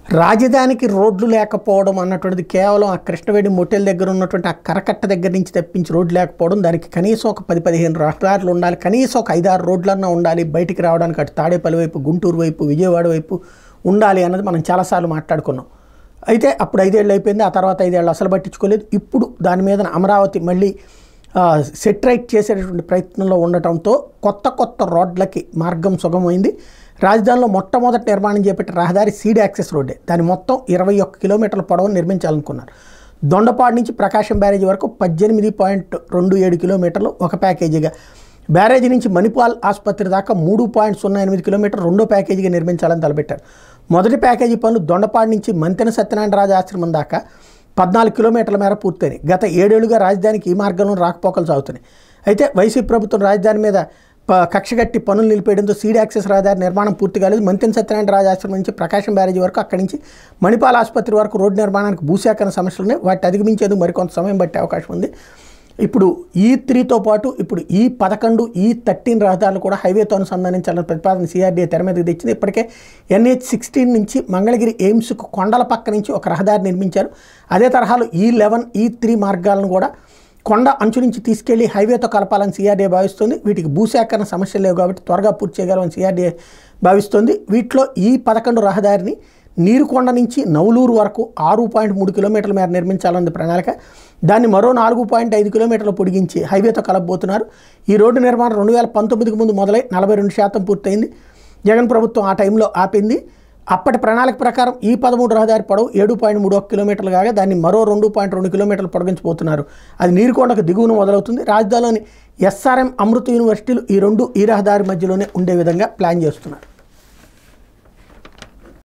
రాజధానికి రోడ్లు లేకపోవడం అన్నటువంటిది కేవలం ఆ కృష్ణవేణి మొటెల్ దగ్గర ఉన్నటువంటి ఆ కరకట్ట దగ్గర నుంచి తెప్పించి రోడ్లు లేకపోవడం, దానికి కనీసం ఒక 10-15 రహదారులు ఉండాలి, కనీసం ఒక 5-6 రోడ్లన్నా ఉండాలి బయటికి రావడానికి, అటు తాడేపల్లి వైపు, గుంటూరు వైపు, విజయవాడ వైపు ఉండాలి అన్నది మనం చాలాసార్లు మాట్లాడుకున్నాం. అయితే అప్పుడు 5 ఏళ్ళు అయిపోయింది, ఆ తర్వాత 5 ఏళ్ళు అసలు పట్టించుకోలేదు. ఇప్పుడు దాని మీద అమరావతి మళ్ళీ సెట్రైట్ చేసేటటువంటి ప్రయత్నంలో ఉండటంతో కొత్త రోడ్లకి మార్గం సుగమైంది. రాజధానిలో మొట్టమొదటి నిర్మాణం చేపట్టిన రహదారి సీడ్ యాక్సెస్ రోడ్డే. దాని మొత్తం 21 కిలోమీటర్ల పొడవును నిర్మించాలనుకున్నారు. దొండపాడు నుంచి ప్రకాశం బ్యారేజీ వరకు 18.27 కిలోమీటర్లు ఒక ప్యాకేజీగా, బ్యారేజీ నుంచి మణిపాల్ ఆసుపత్రి దాకా 3.08 కిలోమీటర్లు రెండో ప్యాకేజీగా నిర్మించాలని తలపెట్టారు. మొదటి ప్యాకేజీ పనులు దొండపాడు నుంచి మంతెన సత్యనారాయణరాజు ఆశ్రమం దాకా 14 కిలోమీటర్ల మేర పూర్తయినాయి. గత 7 ఏళ్లుగా రాజధానికి ఈ మార్గంలో రాకపోకలు సాగుతున్నాయి. అయితే వైసీపీ ప్రభుత్వం రాజధాని మీద కక్షగట్టి పనులు నిలిపేయడంతో సీడ్ యాక్సెస్ రహదారి నిర్మాణం పూర్తి కాలేదు. మంతెన సత్యనారాయణరాజు ఆశ్రమం నుంచి ప్రకాశం బ్యారేజీ వరకు, అక్కడి నుంచి మణిపాల్ ఆసుపత్రి వరకు రోడ్డు నిర్మాణానికి భూసేకరణ సమస్యలు ఉన్నాయి. వాటిని అధిగమించేందుకు మరికొంత సమయం పట్టే అవకాశం ఉంది. ఇప్పుడు E3తో పాటు ఇప్పుడు E11, E13 రహదారులు కూడా హైవేతో అనుసంధానించాలని ప్రతిపాదన CRDA తెర మీదకి తెచ్చింది. ఇప్పటికే NH16 నుంచి మంగళగిరి ఎయిమ్స్కు కొండల పక్క నుంచి ఒక రహదారి నిర్మించారు. అదే తరహాలో E11, E3 మార్గాలను కూడా కొండ అంచు నుంచి తీసుకెళ్లి హైవేతో కలపాలని CRDA భావిస్తుంది. వీటికి భూసేకరణ సమస్యలు లేవు కాబట్టి త్వరగా పూర్తి చేయగలమని CRDA భావిస్తుంది. వీటిలో E11 రహదారిని నీరుకొండ నుంచి నవలూరు వరకు 6.3 కిలోమీటర్ల మేర నిర్మించాలన్నది ప్రణాళిక. దాన్ని మరో 4.5 కిలోమీటర్లు పొడిగించి హైవేతో కలపబోతున్నారు. ఈ రోడ్డు నిర్మాణం 2019కు ముందు మొదలై 42% పూర్తయింది. జగన్ ప్రభుత్వం ఆ టైంలో ఆపింది. అప్పటి ప్రణాళిక ప్రకారం E13 రహదారి పొడవు 7.31 కిలోమీటర్లు కాగా దాన్ని మరో 2.2 కిలోమీటర్లు పొడిగించబోతున్నారు. అది నీరుకొండకు దిగువన మొదలవుతుంది. రాజధానిలోని SRM, అమృత యూనివర్సిటీలు ఈ రహదారి మధ్యలోనే ఉండే విధంగా ప్లాన్ చేస్తున్నారు.